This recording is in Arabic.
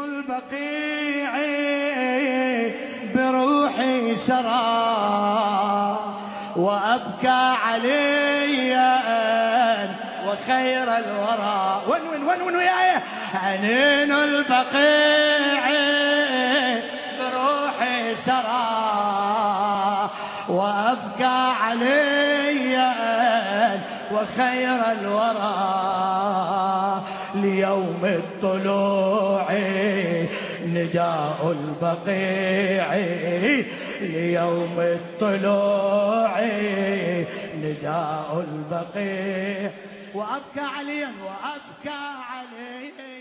البقيع بروحي سرى وأبكى عليا وخير الورى. وين وياي عنين البقيع بروحي سرى وأبكى عليا وخير الورى. ليوم الطلوع نداء البقيع ليوم الطلوع نداء البقيع وأبكى عليا وأبكى عليا